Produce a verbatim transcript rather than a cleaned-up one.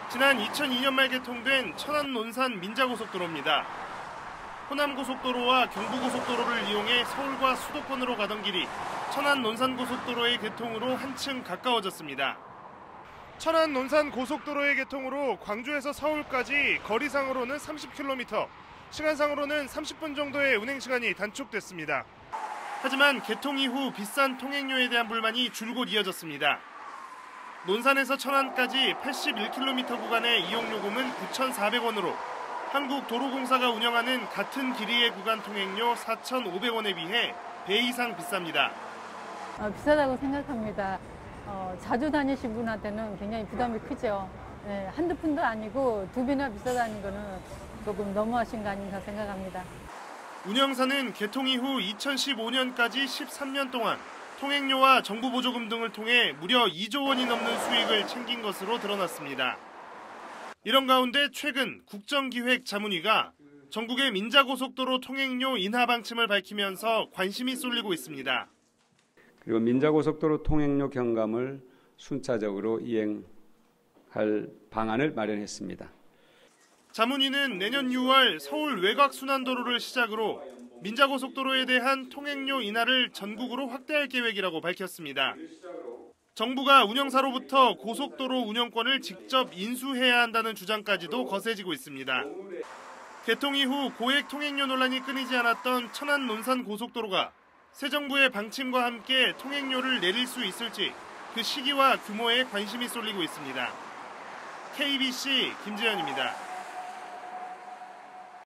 지난 이천이 년 말 개통된 천안 논산 민자고속도로입니다. 호남고속도로와 경부고속도로를 이용해 서울과 수도권으로 가던 길이 천안 논산고속도로의 개통으로 한층 가까워졌습니다. 천안 논산고속도로의 개통으로 광주에서 서울까지 거리상으로는 삼십 킬로미터, 시간상으로는 삼십 분 정도의 운행시간이 단축됐습니다. 하지만 개통 이후 비싼 통행료에 대한 불만이 줄곧 이어졌습니다. 논산에서 천안까지 팔십일 킬로미터 구간의 이용요금은 구천사백 원으로 한국도로공사가 운영하는 같은 길이의 구간 통행료 사천오백 원에 비해 배 이상 비쌉니다. 어, 비싸다고 생각합니다. 어, 자주 다니신 분한테는 굉장히 부담이 크죠. 네, 한두 푼도 아니고 두 배나 비싸다는 거는 조금 너무하신 거 아닌가 생각합니다. 운영사는 개통 이후 이천십오 년까지 십삼 년 동안 통행료와 정부 보조금 등을 통해 무려 이조 원이 넘는 수익을 챙긴 것으로 드러났습니다. 이런 가운데 최근 국정기획자문위가 전국의 민자고속도로 통행료 인하 방침을 밝히면서 관심이 쏠리고 있습니다. 그리고 민자고속도로 통행료 경감을 순차적으로 이행할 방안을 마련했습니다. 자문위는 내년 유월 서울 외곽순환도로를 시작으로 민자고속도로에 대한 통행료 인하를 전국으로 확대할 계획이라고 밝혔습니다. 정부가 운영사로부터 고속도로 운영권을 직접 인수해야 한다는 주장까지도 거세지고 있습니다. 개통 이후 고액 통행료 논란이 끊이지 않았던 천안 논산 고속도로가 새 정부의 방침과 함께 통행료를 내릴 수 있을지 그 시기와 규모에 관심이 쏠리고 있습니다. 케이비씨 김재현입니다.